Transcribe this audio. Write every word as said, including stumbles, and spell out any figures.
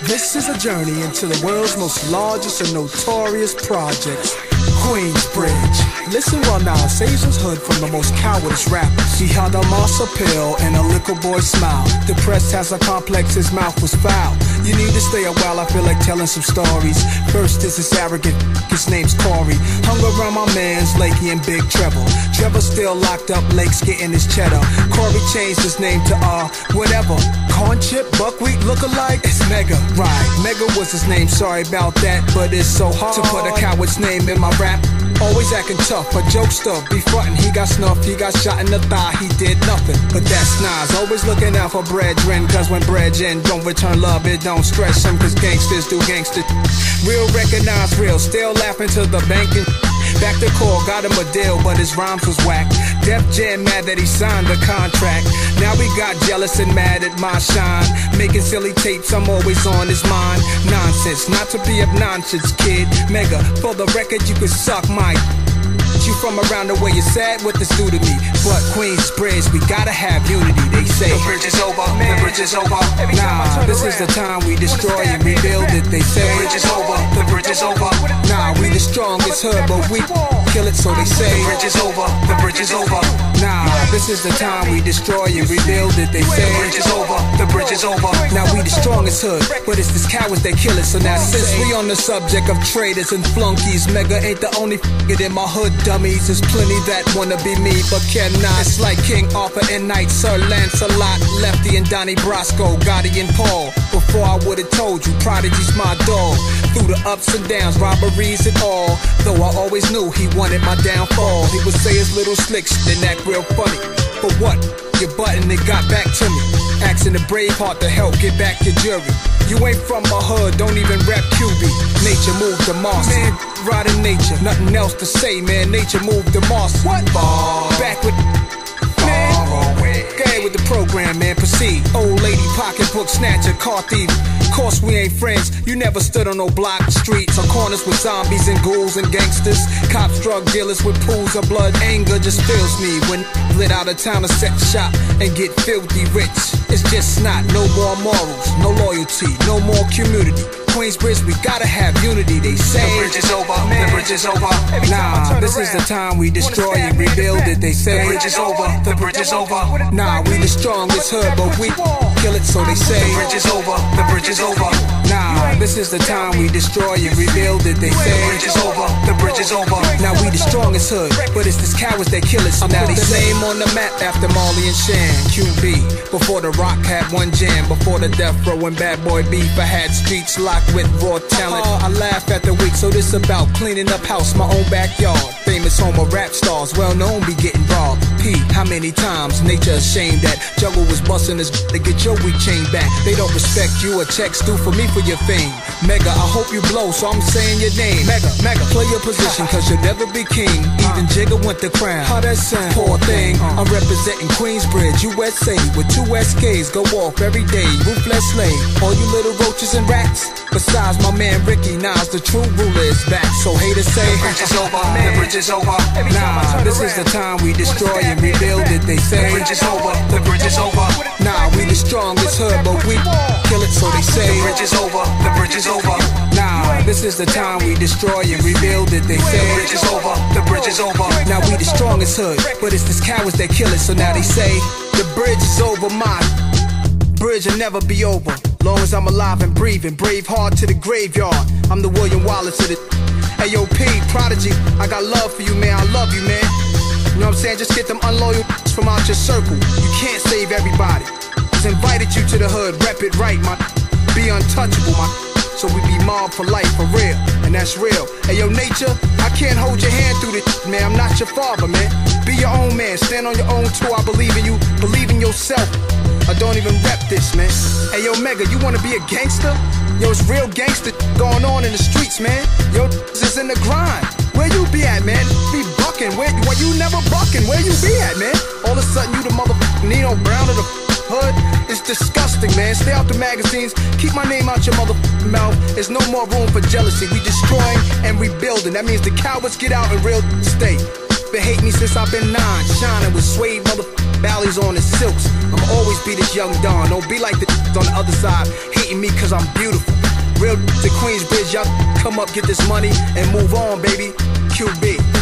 This is a journey into the world's most largest and notorious projects, Queensbridge. Listen well now, Sazel's hood from the most cowardice rappers. He had a monster pill and a little boy smile. Depressed, has a complex, his mouth was foul. You need to stay a while, I feel like telling some stories. First is this arrogant, his name's Corey. Hung around my mans, Lakey and Big Trevor. Trevor still locked up, Lake's getting his cheddar. Corey changed his name to uh, whatever. Corn chip, buckwheat, look-alike, it's Mega. Right, Mega was his name, sorry about that, but it's so hard to put a coward's name in my rap. Always acting tough, a jokester, be frontin'. He got snuffed, he got shot in the thigh, he did nothing. But that's Nas, always looking out for brethren. Cause when brethren don't return love, it don't stress him. Cause gangsters do gangster. Real recognize real, still laughing to the bank and back to core, got him a deal, but his rhymes was whack. Def Jam mad that he signed the contract. Now we got jealous and mad at my shine. Making silly tapes, I'm always on his mind. Nonsense, not to be obnoxious, kid. Mega, for the record, you could suck my. You from around the way, you're sad what this do to me. But Queensbridge, we gotta have unity. They say the bridge is over, man. The bridge is over. Nah, this is the time we destroy and rebuild it. They say the bridge is over, the bridge is over. Nah, we the strongest hood, but we kill it, so they say the bridge is over, the bridge is over. Nah, this is the time we destroy and rebuild it. They say the bridge is over, the bridge is over. Now we the strongest hood, but it's these cowards that kill it. So now since we on the subject of traitors and flunkies, Mega ain't the only f***er in my hood. Dummies, there's plenty that wanna be me but cannot. It's like King Arthur and Knight, Sir Lancelot, Lefty and Donnie Brasco, Gotti and Paul. Before I would've told you, Prodigy's my dog. Through the ups and downs, robberies and all. Though I always knew he wanted my downfall. He would say his little slick shit and act real funny. But what? Your button, it got back to me. Asking the Braveheart to help get back your jury. You ain't from my hood, don't even rap Q B. Nature moved to Mars. Man, riding nature, nothing else to say, man. Nature moved to Mars. What? Far back with man. Go ahead with the program, man. Proceed. Old lady, pocketbook snatcher, car thief. Course we ain't friends. You never stood on no block streets or corners with zombies and ghouls and gangsters. Cops, drug dealers with pools of blood. Anger just fills me when lit out of town to set shop and get filthy rich. It's just not, no more morals, no loyalty, no more community. Queensbridge, we gotta have unity, they say the bridge is over, man. The bridge is over. Nah, this is the time we destroy and rebuild it, they say the bridge is over, the bridge is over. Nah, we the strongest hood, but we kill it, so they say the bridge is over, the bridge is over. Nah, this is the time we destroy and rebuild it, they say the bridge is over, the bridge is over. Now we the strongest hood, but it's these cowards that kill it, so now they say name on the map after Marley and Shan. Q B, before the Rock had one jam, before the Death Row and Bad Boy Beef, I had streets locked with raw talent. uh, I laugh at the weak, so this about cleaning up house, my own backyard. Famous home of rap stars, well known be getting robbed. P, how many times nature ashamed that Juggle was busting his to get your weak chain back. They don't respect you, a check's due for me for your fame. Mega, I hope you blow, so I'm saying your name. Mega, Mega, play your position, cause you'll never be king. Even Jigga went the crown. How that sound? Poor thing, I'm representing Queensbridge, U S A, with two S Ks go off every day. Ruthless slave, all you little roaches and rats. Besides my man Ricky, Nas, the true ruler is back. So haters say the bridge is over, man. The bridge is over. Nah, this is the time we destroy and rebuild it. They say the bridge is over, the bridge is over. Nah, we the strongest hood, but we kill it, so they say the bridge is over, the bridge is over. Nah, this is the time we destroy and rebuild it. They say the bridge is over, the bridge is over. Now we the strongest hood, but it's these cowards that kill it, so now they say the bridge is over, my bridge will never be over. Long as I'm alive and breathing, brave heart to the graveyard. I'm the William Wallace of the A O P, Prodigy, I got love for you, man, I love you, man. You know what I'm saying? Just get them unloyal from out your circle. You can't save everybody. Just invited you to the hood, rep it right, my. Be untouchable, my. So we be mobbed for life, for real, and that's real. Hey, yo, nature, I can't hold your hand through this, man. I'm not your father, man. Be your own man, stand on your own too. I believe in you, believe in yourself. I don't even rep this, man. Hey, yo, Mega, you wanna be a gangster? Yo, it's real gangster going on in the streets, man. Yo, this is in the grind. Where you be at, man? Be bucking. Where, where you never bucking? Where you be at, man? All of a sudden, you the motherfucking Nino Brown of the hood. It's disgusting, man. Stay out the magazines. Keep my name out your motherfucking mouth. There's no more room for jealousy. We destroying and rebuilding. That means the cowards get out and real stay. Been hate me since I've been nine, shining with suede motherfucking valleys on his silks. I'ma always be this young Don. Don't be like the on the other side, hating me cause I'm beautiful. Real to Queensbridge, y'all come up, get this money, and move on, baby. Q B.